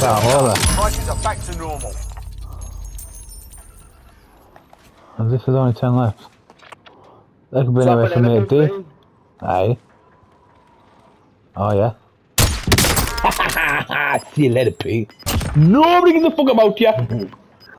Prices are back to normal. And this is only 10 left. That could be anywhere from here, D. Aye. Oh, yeah. See you later, Pete. Nobody gives a fuck about you.